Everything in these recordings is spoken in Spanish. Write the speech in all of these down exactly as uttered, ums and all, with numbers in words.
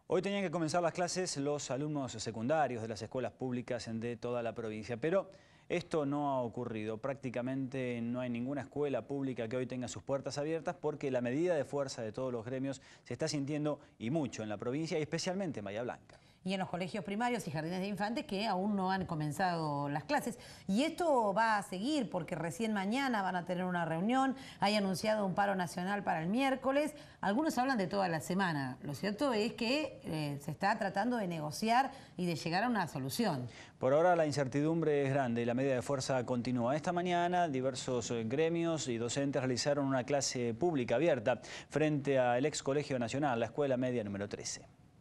Hoy tenían que comenzar las clases los alumnos secundarios de las escuelas públicas de toda la provincia, pero esto no ha ocurrido. Prácticamente no hay ninguna escuela pública que hoy tenga sus puertas abiertas porque la medida de fuerza de todos los gremios se está sintiendo y mucho en la provincia y especialmente en Bahía Blanca. Y en los colegios primarios y jardines de infantes que aún no han comenzado las clases. Y esto va a seguir porque recién mañana van a tener una reunión. Hay anunciado un paro nacional para el miércoles. Algunos hablan de toda la semana. Lo cierto es que eh, se está tratando de negociar y de llegar a una solución. Por ahora la incertidumbre es grande y la medida de fuerza continúa. Esta mañana diversos gremios y docentes realizaron una clase pública abierta frente al ex Colegio Nacional, la Escuela Media número trece.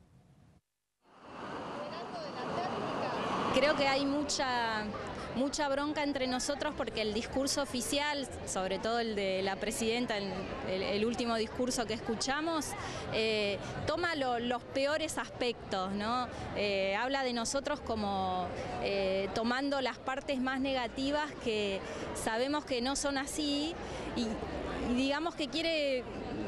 Creo que hay mucha, mucha bronca entre nosotros porque el discurso oficial, sobre todo el de la presidenta, el, el último discurso que escuchamos, eh, toma lo, los peores aspectos, ¿no? Eh, habla de nosotros como eh, tomando las partes más negativas que sabemos que no son así y, y digamos que quiere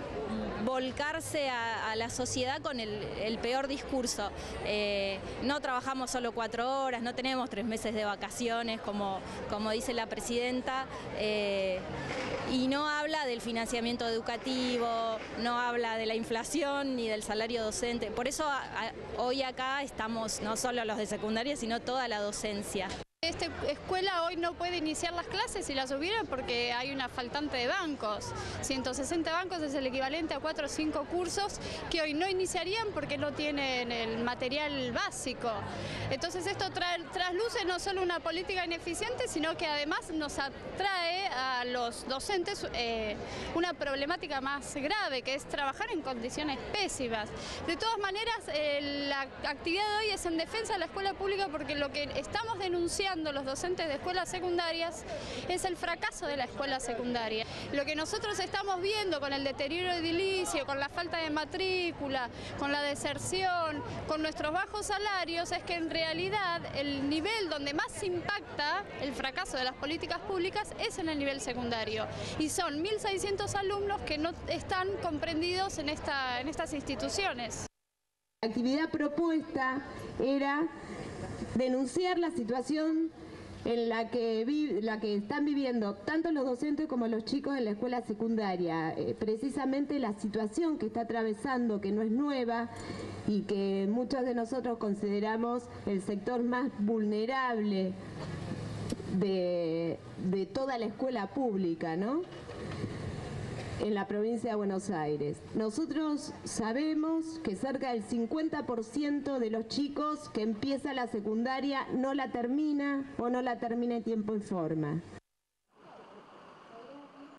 volcarse a, a la sociedad con el, el peor discurso. Eh, no trabajamos solo cuatro horas, no tenemos tres meses de vacaciones, como, como dice la presidenta, eh, y no habla del financiamiento educativo, no habla de la inflación ni del salario docente. Por eso a, a, hoy acá estamos no solo los de secundaria, sino toda la docencia. Esta escuela hoy no puede iniciar las clases y las subieron porque hay una faltante de bancos. ciento sesenta bancos es el equivalente a cuatro o cinco cursos que hoy no iniciarían porque no tienen el material básico. Entonces esto trae, trasluce no solo una política ineficiente, sino que además nos atrae a los docentes eh, una problemática más grave, que es trabajar en condiciones pésimas. De todas maneras, eh, la actividad de hoy es en defensa de la escuela pública porque lo que estamos denunciando los docentes de escuelas secundarias es el fracaso de la escuela secundaria. Lo que nosotros estamos viendo con el deterioro edilicio, con la falta de matrícula, con la deserción, con nuestros bajos salarios, es que en realidad el nivel donde más impacta el fracaso de las políticas públicas es en el nivel secundario. Y son mil seiscientos alumnos que no están comprendidos en, esta, en estas instituciones. La actividad propuesta era denunciar la situación en la que, vi, la que están viviendo tanto los docentes como los chicos en la escuela secundaria. Eh, precisamente la situación que está atravesando, que no es nueva y que muchos de nosotros consideramos el sector más vulnerable de, de toda la escuela pública, ¿no?, en la provincia de Buenos Aires. Nosotros sabemos que cerca del cincuenta por ciento de los chicos que empieza la secundaria no la termina o no la termina en tiempo y forma.